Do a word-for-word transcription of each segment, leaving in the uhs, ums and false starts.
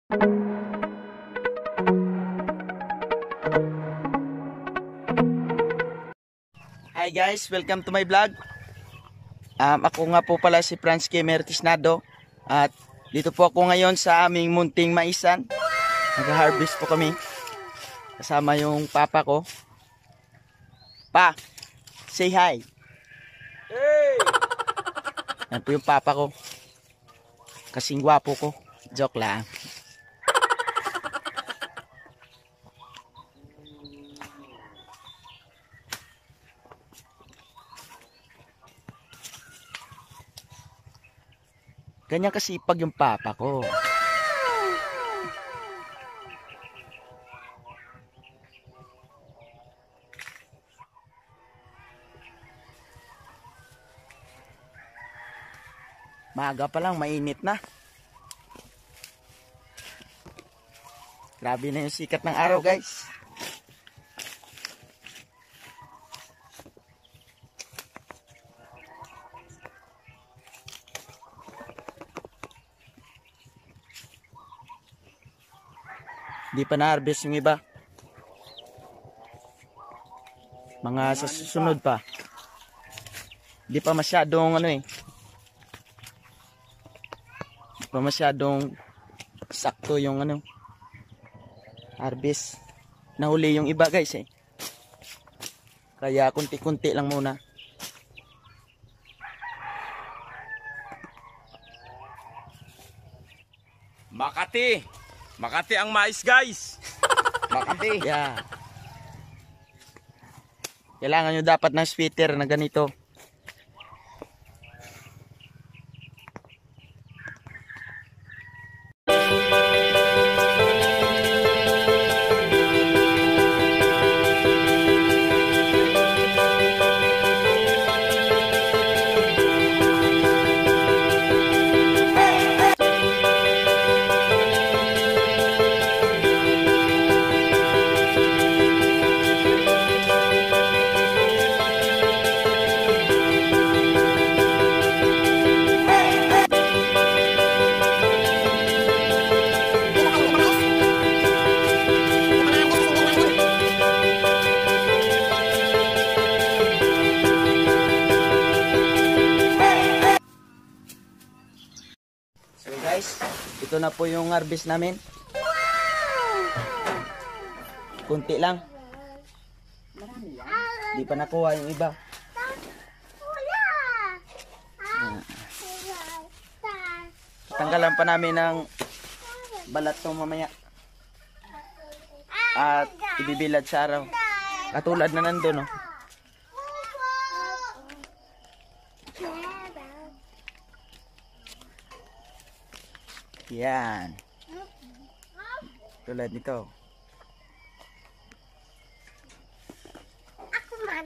Hi guys, welcome to my vlog. Um, ako nga po pala si Franz K. Mertisnado. At dito po ako ngayon sa aming munting maisan. Nag-harvest po kami. Kasama yung papa ko. Pa, say hi. Hey! Yan po yung papa ko. Kasing gwapo ko. Joke lang. Ganyan kasipag yung papa ko. Maaga pa lang, mainit na. Grabe na yung sikat ng araw, guys. Di pa na-harvest yung iba. Mga sa susunod pa. Di pa masyadong ano eh. Di pa masyadong sakto yung ano. Harvest. Nahuli yung iba guys eh. Kaya kunti-kunti lang muna. Makati! Makati ang mais guys. Makati. Yeah. Kailangan nyo dapat ng sweater na ganito. Guys, ito na po yung harvest namin. Kunti lang. Di pa nakuha yung iba. Tanggalan pa namin ng balat to mamaya. At ibibilad sa araw. Katulad na nandun, no? Yan. Tulad nito. Ako man.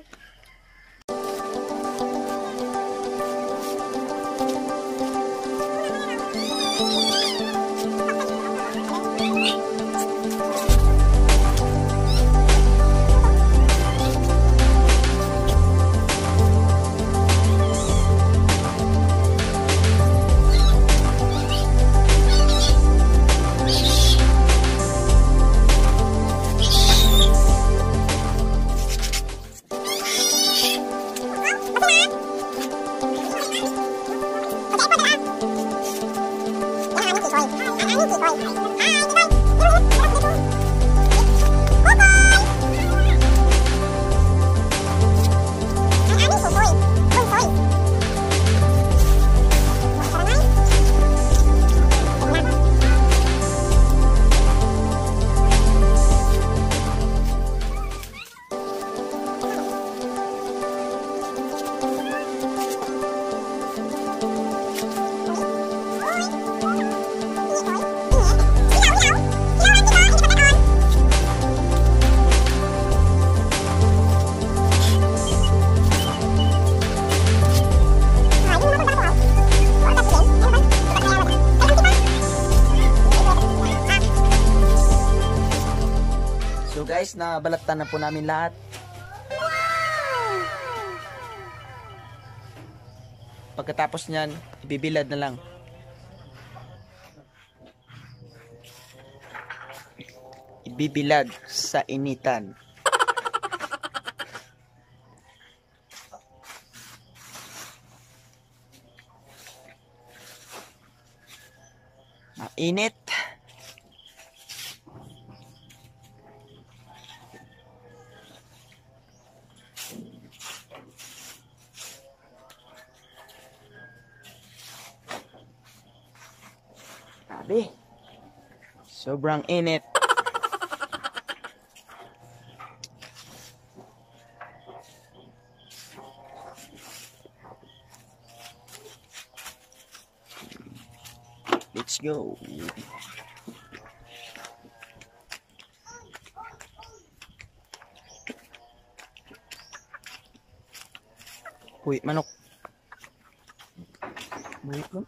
Guys, nabalatan na po namin lahat. Pagkatapos niyan, ibibilad na lang. nagbibilad sa initan. Mainit. Grabe. Sobrang init. Let's go. Uy, manok. Bulit mo.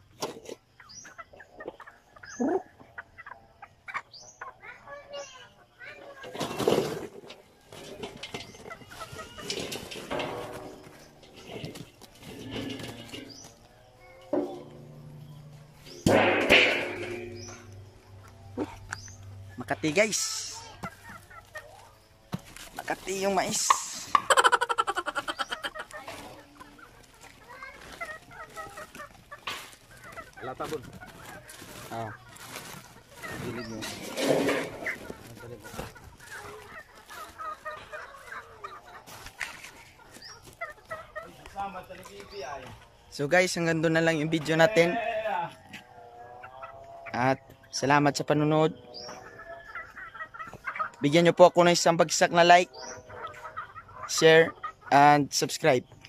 Makati guys. Makati yung mais. Lata bun. Ah. Gilid mo. So guys, hanggang doon na lang yung video natin. At salamat sa panunod. Bigyan nyo po ako ng isang bagsak na like, share, and subscribe.